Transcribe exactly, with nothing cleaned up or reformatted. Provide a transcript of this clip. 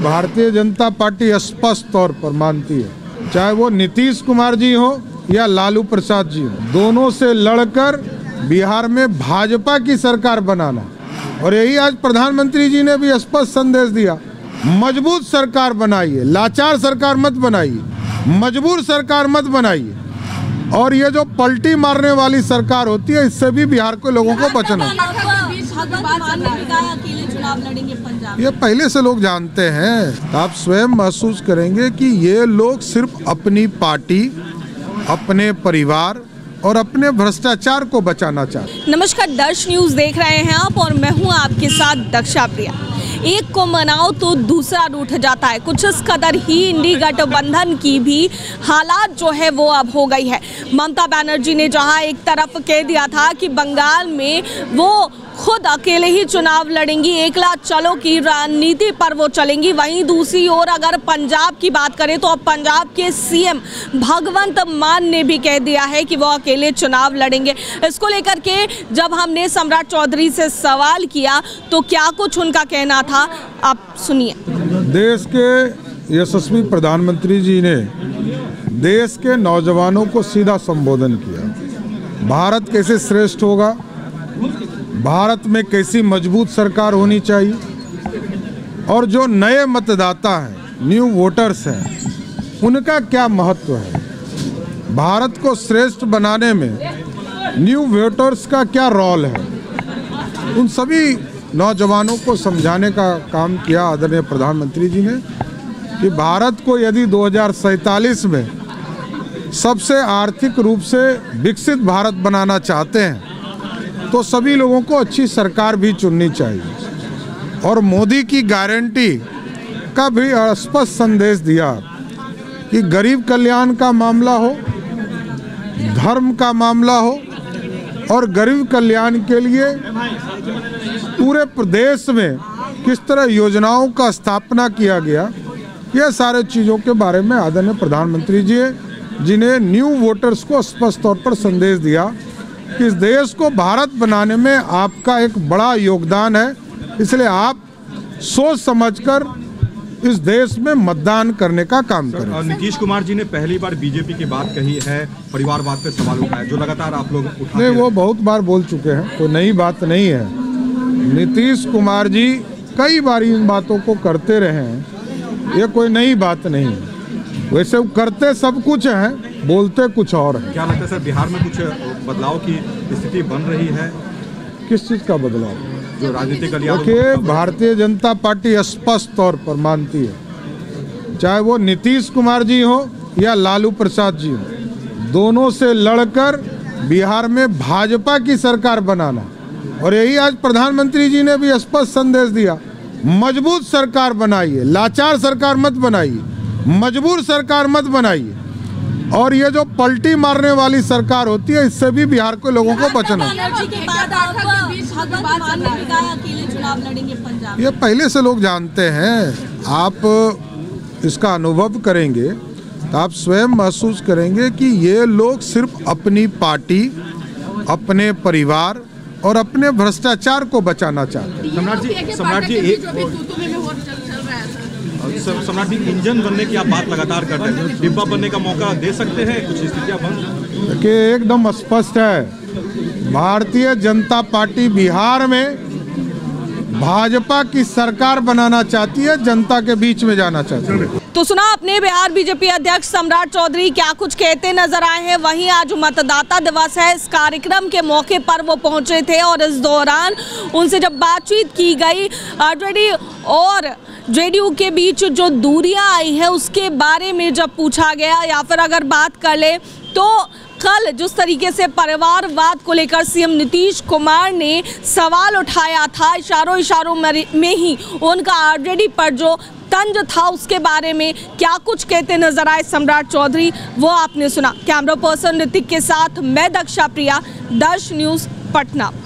Bharatiya Janata party स्पष्ट तौर पर मानती है, चाहे वो नीतीश कुमार जी हो या लालू प्रसाद जी हो, दोनों से लड़कर बिहार में भाजपा की सरकार बनाना। और यही आज प्रधानमंत्री जी ने भी स्पष्ट संदेश दिया, मजबूत सरकार बनाइए, लाचार सरकार मत बनाइए, मजबूर सरकार मत बनाइए। और ये जो पलटी मारने वाली सरकार होती है, इससे भी बिहार के लोगों को बचना। ये पहले से लोग जानते हैं। आप स्वयं महसूस करेंगे कि ये लोग सिर्फ अपनी पार्टी, अपने परिवार और अपने भ्रष्टाचार को बचाना चाहते हैं। नमस्कार, दर्श न्यूज देख रहे हैं आप और मैं हूं आपके साथ दक्षा प्रिया। एक को मनाओ तो दूसरा रूठ जाता है। कुछ इस कदर ही इंडी गठबंधन की भी हालात जो है वो अब हो गई है। ममता बनर्जी ने जहां एक तरफ कह दिया था कि बंगाल में वो खुद अकेले ही चुनाव लड़ेंगी, एकला चलो की रणनीति पर वो चलेंगी, वहीं दूसरी ओर अगर पंजाब की बात करें तो अब पंजाब के सीएम भगवंत मान ने भी कह दिया है कि वो अकेले चुनाव लड़ेंगे। इसको लेकर के जब हमने सम्राट चौधरी से सवाल किया तो क्या कुछ उनका कहना था, आप सुनिए। देश के यशस्वी प्रधानमंत्री जी ने देश के नौजवानों को सीधा संबोधन किया। भारत कैसे श्रेष्ठ होगा, भारत में कैसी मजबूत सरकार होनी चाहिए, और जो नए मतदाता हैं, न्यू वोटर्स हैं, उनका क्या महत्व है, भारत को श्रेष्ठ बनाने में न्यू वोटर्स का क्या रोल है, उन सभी नौजवानों को समझाने का काम किया आदरणीय प्रधानमंत्री जी ने कि भारत को यदि दो हज़ार सैंतालीस में सबसे आर्थिक रूप से विकसित भारत बनाना चाहते हैं तो सभी लोगों को अच्छी सरकार भी चुननी चाहिए। और मोदी की गारंटी का भी स्पष्ट संदेश दिया कि गरीब कल्याण का मामला हो, धर्म का मामला हो, और गरीब कल्याण के लिए पूरे प्रदेश में किस तरह योजनाओं का स्थापना किया गया, यह सारे चीज़ों के बारे में आदरणीय प्रधानमंत्री जी जिन्हें न्यू वोटर्स को स्पष्ट तौर पर संदेश दिया कि इस देश को भारत बनाने में आपका एक बड़ा योगदान है, इसलिए आप सोच समझकर इस देश में मतदान करने का काम करें। नीतीश कुमार जी ने पहली बार बीजेपी की बात कही है, परिवारवाद पे सवाल उठाया, जो लगातार आप लोग उठा नहीं, वो बहुत बार बोल चुके हैं, तो नई बात नहीं है। नीतीश कुमार जी कई बार इन बातों को करते रहे हैं, ये कोई नई बात नहीं है। वैसे वो करते सब कुछ हैं, बोलते कुछ और है। क्या लगता है सर, बिहार में कुछ बदलाव की स्थिति बन रही है? किस चीज़ का बदलाव? जो राजनीतिक गलियारों देखिए, भारतीय जनता पार्टी स्पष्ट तौर पर मानती है, चाहे वो नीतीश कुमार जी हो या लालू प्रसाद जी हो, दोनों से लड़कर बिहार में भाजपा की सरकार बनाना। और यही आज प्रधानमंत्री जी ने भी स्पष्ट संदेश दिया, मजबूत सरकार बनाइए, लाचार सरकार मत बनाइए, मजबूर सरकार मत बनाइए। और ये जो पलटी मारने वाली सरकार होती है, इससे भी बिहार के लोगों को बचना। ये पहले से लोग जानते हैं। आप इसका अनुभव करेंगे तो आप स्वयं महसूस करेंगे कि ये लोग सिर्फ अपनी पार्टी, अपने परिवार और अपने भ्रष्टाचार को बचाना चाहते हैं। सम्राट जी, सम्राट जी एक सम्राट जी इंजन बनने की आप बात लगातार करते हैं, डिब्बा बनने का मौका दे सकते हैं? कुछ स्थितियां बन देखिए, एकदम स्पष्ट है, भारतीय जनता पार्टी बिहार में भाजपा की सरकार बनाना चाहती है, जनता के बीच में जाना चाहती है। तो सुना अपने बिहार बीजेपी अध्यक्ष सम्राट चौधरी क्या कुछ कहते नजर आए हैं। वहीं आज मतदाता दिवस है, इस कार्यक्रम के मौके पर वो पहुंचे थे और इस दौरान उनसे जब बातचीत की गई, आरजेडी और जेडीयू के बीच जो दूरियां आई है उसके बारे में जब पूछा गया, या फिर अगर बात कर ले तो कल जिस तरीके से परिवारवाद को लेकर सीएम नीतीश कुमार ने सवाल उठाया था, इशारों इशारों में ही उनका आरजेडी पर जो तंज था उसके बारे में क्या कुछ कहते नजर आए सम्राट चौधरी, वो आपने सुना। कैमरा पर्सन ऋतिक के साथ मैं दक्षा प्रिया, दर्श न्यूज पटना।